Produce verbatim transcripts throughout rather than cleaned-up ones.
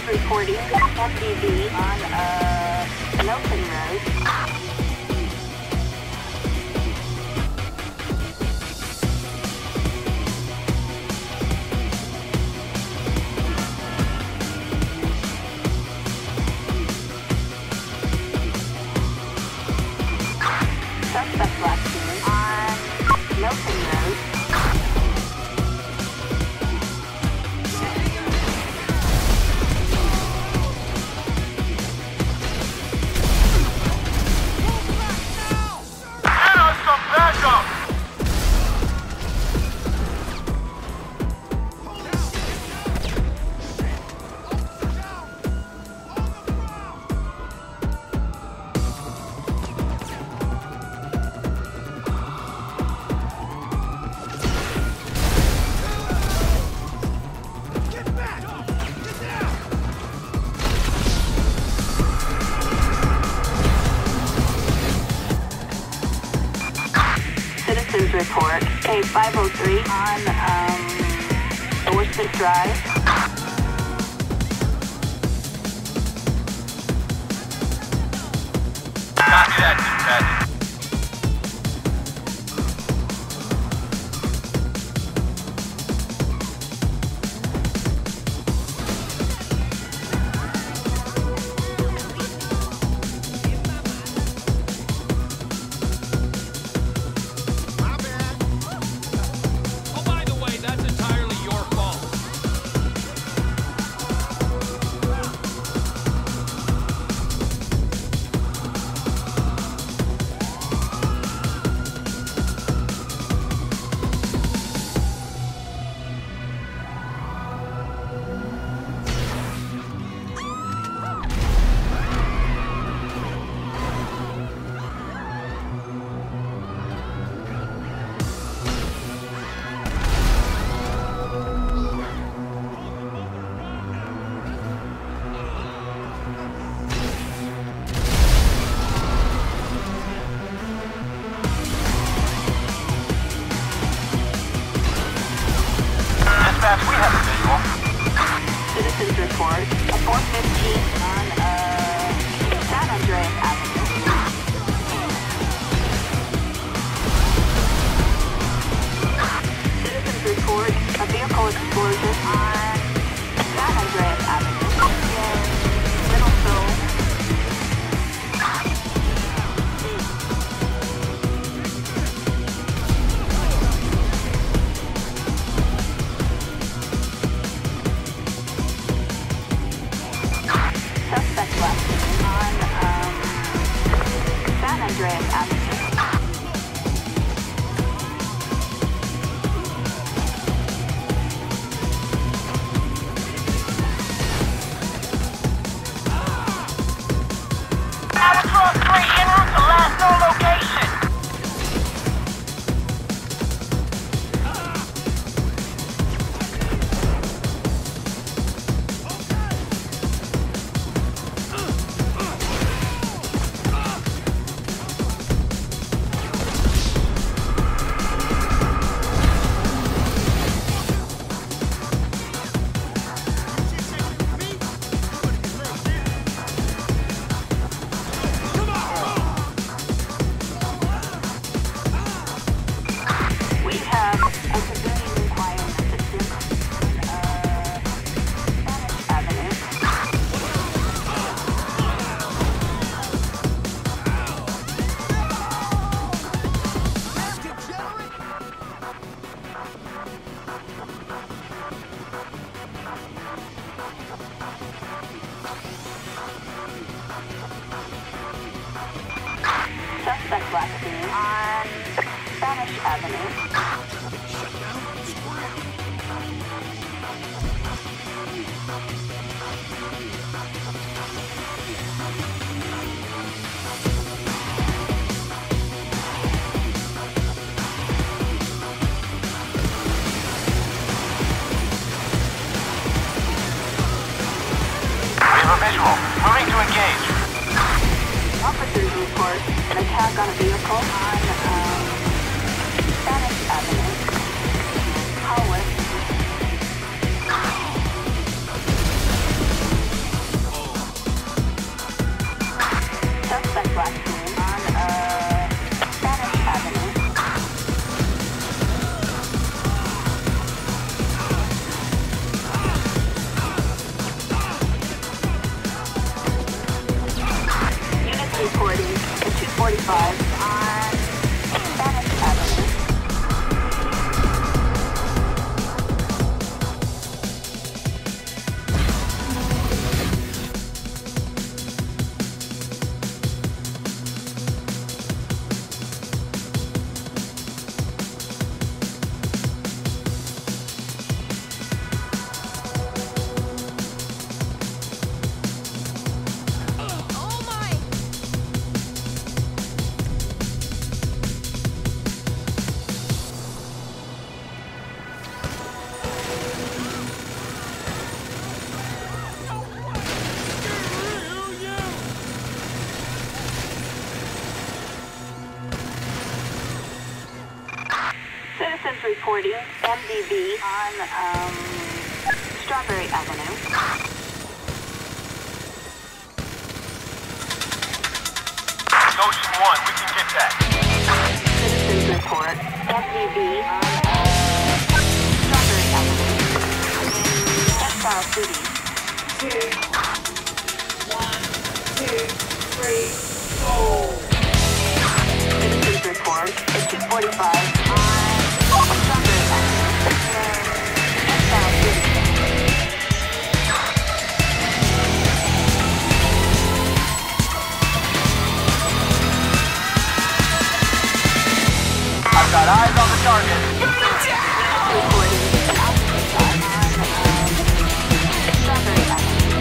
reporting M D B on uh, Milton Road. Suspect last seen on Milton Road. Report A five oh three on um, Dorset Drive. Copy that, dispatch. We have a visual. Citizens report a four fifteen on uh, San Andreas Avenue. Citizens report a vehicle explosion on San Andreas Avenue in Littleville. Suspect left on um, San Andreas Avenue. Albatross three en route to last known location. Suspect last seen on Spanish Avenue. We have a visual. Moving to engage. Officers report an attack on a vehicle on um, Spanish Avenue. Howard. reporting M D B on um, Strawberry Avenue. Ocean one, we can get that. Citizens report M D B on uh, Strawberry Avenue in Textile City. Two, one, two, three, four. Citizens report at two forty-five on Strawberry Avenue in Textile City. I've got eyes on the target. Reporting an opposite on um, Strawberry Avenue.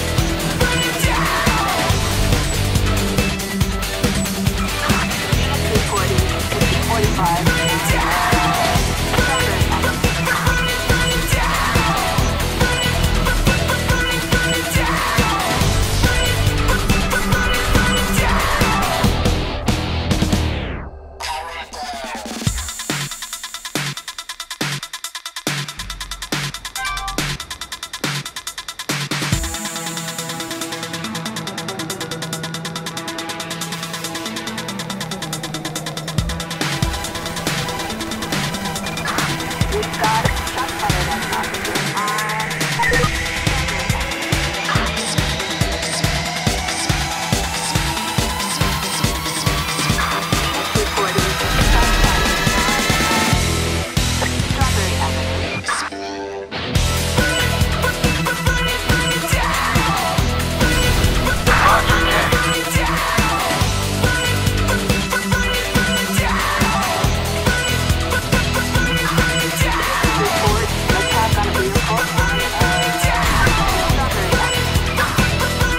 Phoenix reporting at two forty-five on Strawberry Avenue. We've got shots fired at an officer on Phoenix reporting shots fired on Strawberry Avenue. Roger that. Report an attack on a vehicle on uh, Strawberry Avenue.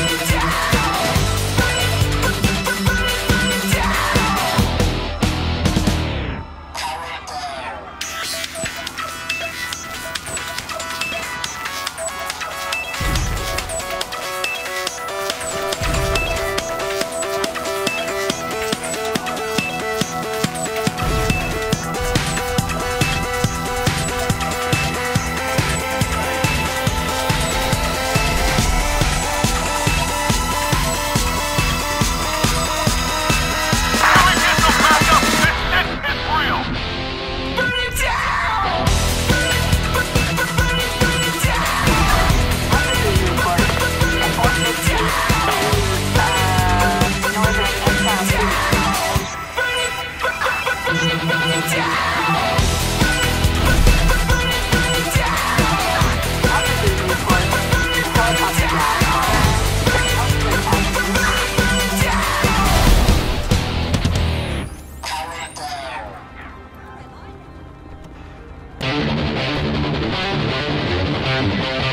Can we get some backup? This shit is real. Officers report at four fifty in uh, northern Textile City. Officers report a helicopter crash on Elmwood Avenue.